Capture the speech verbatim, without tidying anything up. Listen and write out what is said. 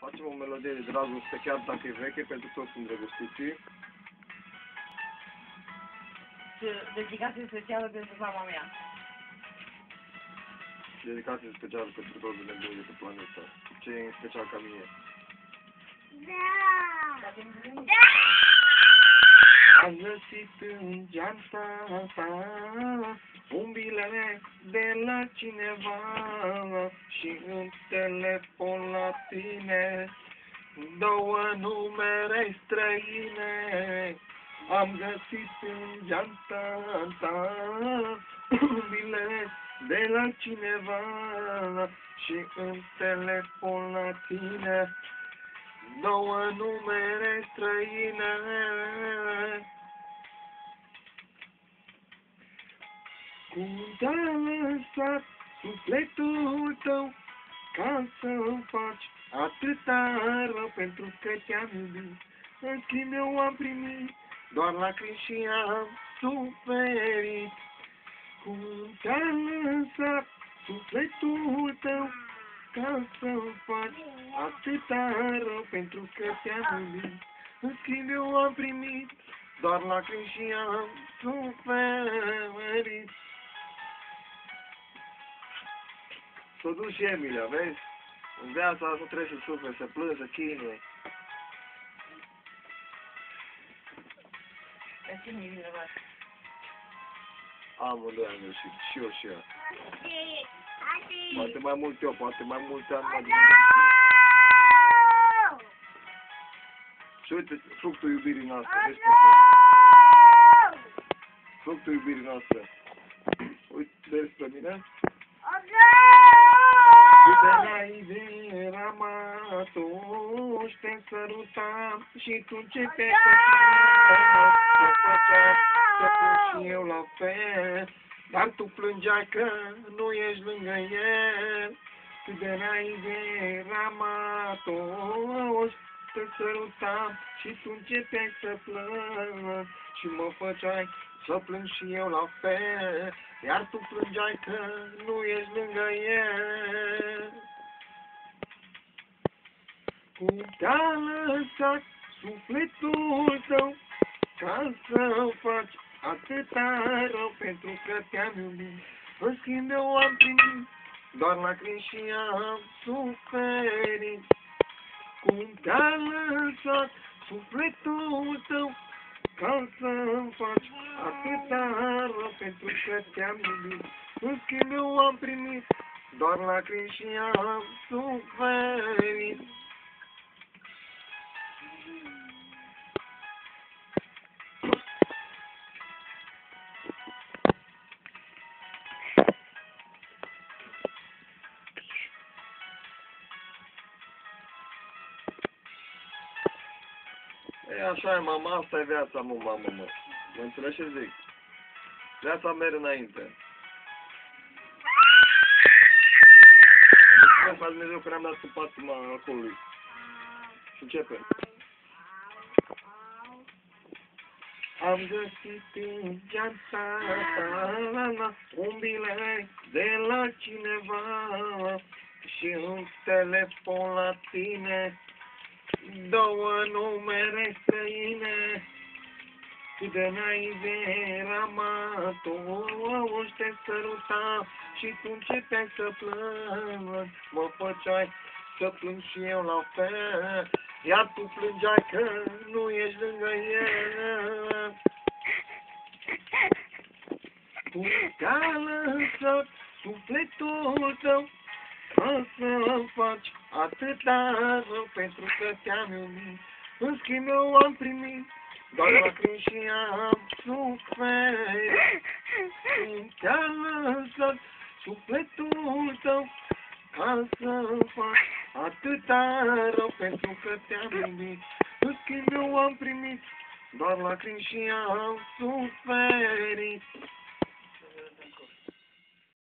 Facem o melodie de dragoste, chiar dacă e veche, pentru toți îndrăgostiții. Dedicație specială pentru mama mea. Dedicație specială pentru toți nebunii de pe planetă. Ce e în special ca mine. Da! Da! Am găsit în geanta ta un bilet de la cineva și în telefon la tine două numere străine. Am găsit în geanta ta un bilet de la cineva și în telefon la tine două numere străine. Cum te-a lăsat sufletul tău ca să-mi faci atâta rău, pentru că te-am iubit, în schimb eu am primit doar lacrimi și am suferit. Cum te-a lăsat sufletul tău ca să-mi faci atâta rău, pentru că te-am iubit, în schimb eu am primit doar lacrimi și am suferit. S-a dus și Emilia, vezi? În viața asta trebuie să suferi, să plângi, să chinuie. Dar cine e vinovat? Amândoi am greșit, și eu și ea. Adi! Adi! Poate mai mult eu, poate mai multe ani mai Adi! Și uite, fructul iubirii noastre, vezi Adi! pe fructul iubirii noastre. Uite, vezi pe mine? Uite, înainte eram atunci, te sărutam și tu începeai să mă făceam să plâng și eu la fel, dar tu plângeai că nu ești lângă el. Cât de înainte eram atunci, te sărutam și tu începeai să plâng și mă făceai să plâng și eu la fel, iar tu plângeai că nu ești lângă el. Cum te-a lăsat sufletul tău ca să faci atâta rău, pentru că te-am iubit, în schimb eu am primit doar lacrimi și am suferit. Cum te-a lăsat sufletul tău ca să-mi faci atâta rău, pentru că te-am iubit, în schimb eu am primit doar lacrimi și am suferit. E, așa e, mama, asta e viața, mă, mamă, mă. Mă înțelegi ce zic? Viața merge înainte. Mulțumesc la Dumnezeu că ne-am dat cu patima alcoolului. Și începem. Am găsit în geanta ta un bilet de la cineva și un telefon la tine două numere străine. Cât de înainte eram atunci, te sărutam și tu începeai să plângi, mă făceai să plâng și eu la fel, iar tu plângeai că nu ești lângă el. Cum te-a lăsat sufletul tău ca să faci atâta rău, pentru că te-am iubit, în schimb eu am primit doar lacrimi și am suferit. Cum te-a lăsat sufletul tău ca să faci atâta rău, pentru că te-am iubit, în schimb eu am primit doar lacrimi și am suferit.